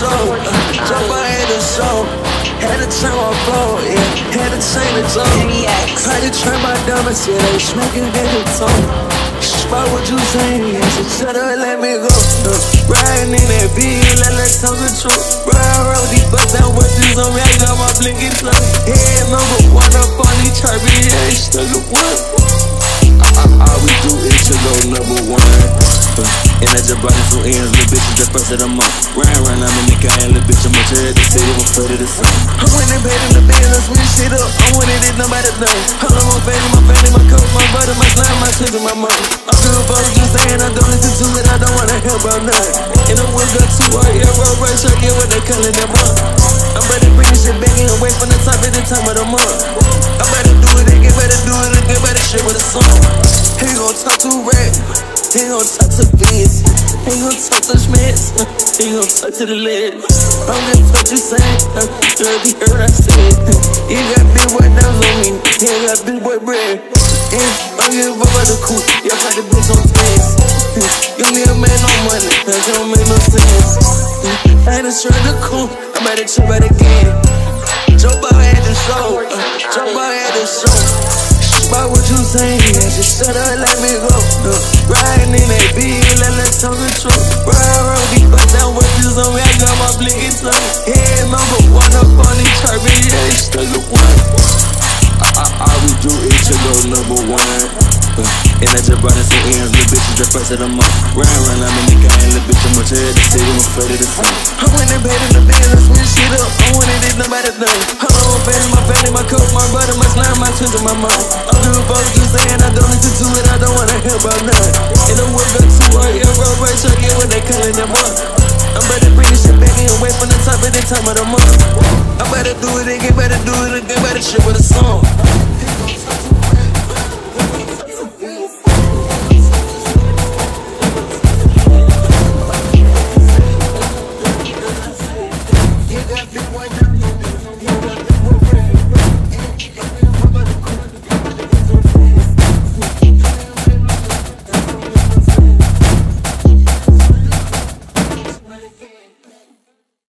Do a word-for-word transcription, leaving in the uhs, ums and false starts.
show, jump I had to show. Had to turn my flow, yeah, had to change the zone. Had to turn my diamonds, yeah, they smoking in the tone. Spot what you saying, yeah, so shut up and let me go. uh, Riding in that beat, let let's talk the truth. Ride around these bust down with these on me, I got my blinking slow. Head number one up on these charts, yeah, they stuck at one. All we do is to go number one. uh, And I just brought in some ends, little bitches, the first of the month. Ryan, run, I'm in the guy, and little bitch, I'm up to the city, I'm afraid of the sun. I went in bed in the bed, let's switch shit up. I went in it, nobody done. All of my family, my family, my coach, my brother, my slime, my kids, and my mom. I'm good about you saying I don't listen to it, I don't wanna hear about nothing. And I will go to our hero, right, so yeah, what they calling them up. I'm better bring this shit back in away from the top at the time of the month. I better do it again, better do it again, better shit with a song. He gon' talk to rap, he gon' talk to Vince, he gon' talk to Schmitz, he gon' talk to the lid. I'm just what you saying, I'm sure he heard I said. You got big boy down on me, he got big boy bread. Yeah, I give up about the coupe, yeah, I the bitch on tens. Give me a man on money, that don't make no sense. I ain't sure the coupe, I'm about to trip out again. Jump out at the show, uh, jump out at the show. About what you saying, yeah, just shut up and let me go. uh, Riding in that beat, let let's talk the truth. Ride around these bust down with this on me, I got my blinking slow. Head number one up on these charts, yeah, they stuck at one. All we do is to go number one. uh, And I just brought in some ends, little bitches, the first of the month. Ryan, run, I'm in the guy, and little bitch, I'm up to the city, I'm afraid of the sun. I went in bed in the bed, let's switch shit up. I went in it, nobody done. Hold on, family, my family, my coach, my brother, my slime, my twins, and my mom. I'm good about you saying I don't listen to it, I don't wanna hear about nothing. And I will go to our hero, right, so yeah, what they calling them up. I'm better bring this shit back in away from the top at the time of the month. I better do it again, better do it again, better shit with a song.